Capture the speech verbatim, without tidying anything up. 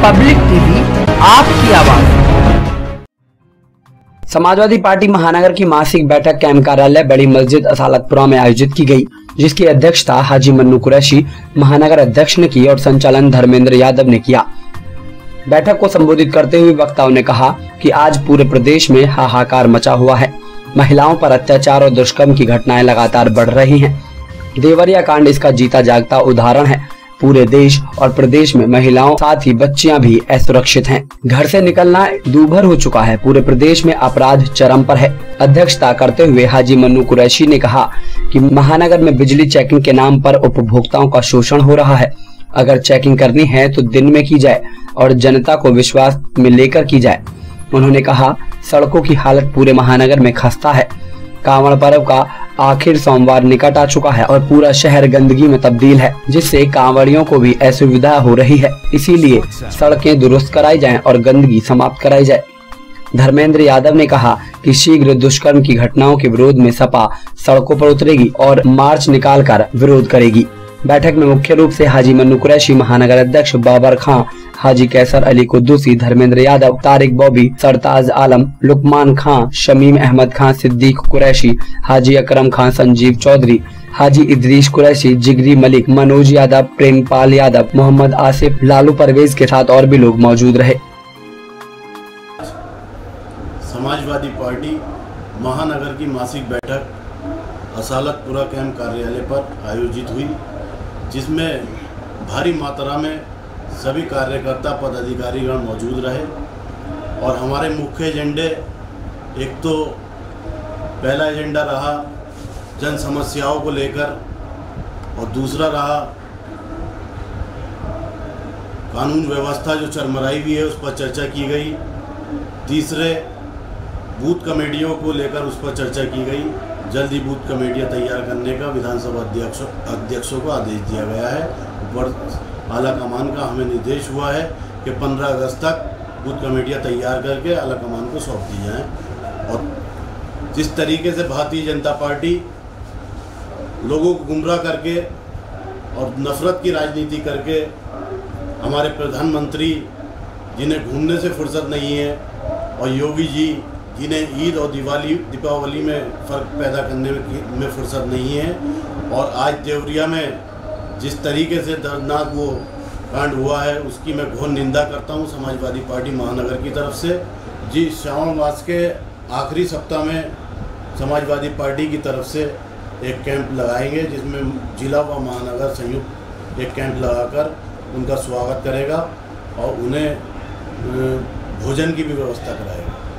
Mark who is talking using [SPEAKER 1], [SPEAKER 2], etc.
[SPEAKER 1] Public TV, आपकी आवाज। Samajwadi party महानगर की मासिक बैठक कैंप कार्यालय बड़ी मस्जिद असालतपुरा में आयोजित की गई, जिसकी अध्यक्षता हाजी मन्नू कुरैशी महानगर अध्यक्ष ने की और संचालन धर्मेंद्र यादव ने किया। बैठक को संबोधित करते हुए वक्ताओं ने कहा कि आज पूरे प्रदेश में हाहाकार मचा हुआ है। महिलाओं पर अत्याचार और दुष्कर्म की घटनाएं लगातार बढ़ रही हैं। देवरिया कांड इसका जीता जागता उदाहरण है। पूरे देश और प्रदेश में महिलाओं साथ ही बच्चियां भी असुरक्षित हैं। घर से निकलना दूभर हो चुका है। पूरे प्रदेश में अपराध चरम पर है। अध्यक्षता करते हुए हाजी मन्नू कुरैशी ने कहा कि महानगर में बिजली चेकिंग के नाम पर उपभोक्ताओं का शोषण हो रहा है। अगर चेकिंग करनी है तो दिन में की जाए और जनता को विश्वास में लेकर की जाए। उन्होंने कहा, सड़कों की हालत पूरे महानगर में खस्ता है। कांवड़ पर्व का आखिर सोमवार निकट आ चुका है और पूरा शहर गंदगी में तब्दील है, जिससे कांवड़ियों को भी असुविधा हो रही है। इसीलिए सड़कें दुरुस्त कराई जाएं और गंदगी समाप्त कराई जाए। धर्मेंद्र यादव ने कहा कि शीघ्र दुष्कर्म की घटनाओं के विरोध में सपा सड़कों पर उतरेगी और मार्च निकालकर विरोध करेगी। बैठक में मुख्य रूप से हाजी मन्नू कुरैशी, महानगर अध्यक्ष बाबर खां, हाजी कैसर अली कुद्दूसी, धर्मेंद्र यादव, तारिक बॉबी, सरताज आलम, लुकमान खां, शमीम अहमद खां, सिद्दीक कुरैशी, हाजी अकरम खां, संजीव चौधरी, हाजी इदरीस कुरैशी, जिगरी मलिक, मनोज यादव, प्रेमपाल यादव, मोहम्मद आसिफ, लालू परवेज के साथ और भी लोग मौजूद रहे।
[SPEAKER 2] समाजवादी पार्टी महानगर की मासिक बैठक असालतपुरा कैंप कार्यालय पर आयोजित हुई, जिसमें भारी मात्रा में सभी कार्यकर्ता पदाधिकारीगण मौजूद रहे और हमारे मुख्य एजेंडे, एक तो पहला एजेंडा रहा जन समस्याओं को लेकर और दूसरा रहा कानून व्यवस्था जो चरमराई हुई है उस पर चर्चा की गई। तीसरे बूथ कमेटियों को लेकर उस पर चर्चा की गई। जल्दी बूथ कमेटियाँ तैयार करने का विधानसभा अध्यक्षों अध्यक्षों को आदेश दिया गया है। ऊपर आला कमान का हमें निर्देश हुआ है कि पंद्रह अगस्त तक बूथ कमेटियाँ तैयार करके आला कमान को सौंप दी जाएँ। और जिस तरीके से भारतीय जनता पार्टी लोगों को गुमराह करके और नफरत की राजनीति करके हमारे प्रधानमंत्री, जिन्हें घूमने से फुर्सत नहीं है, और योगी जी, जिन्हें ईद और दिवाली दीपावली में फ़र्क पैदा करने में, में फुर्सत नहीं है, और आज देवरिया में जिस तरीके से दर्दनाक वो कांड हुआ है उसकी मैं घोर निंदा करता हूं समाजवादी पार्टी महानगर की तरफ से। जी, श्रावण मास के आखिरी सप्ताह में समाजवादी पार्टी की तरफ से एक कैंप लगाएंगे, जिसमें जिला व महानगर संयुक्त एक कैंप लगाकर उनका स्वागत करेगा और उन्हें भोजन की भी व्यवस्था कराएगा।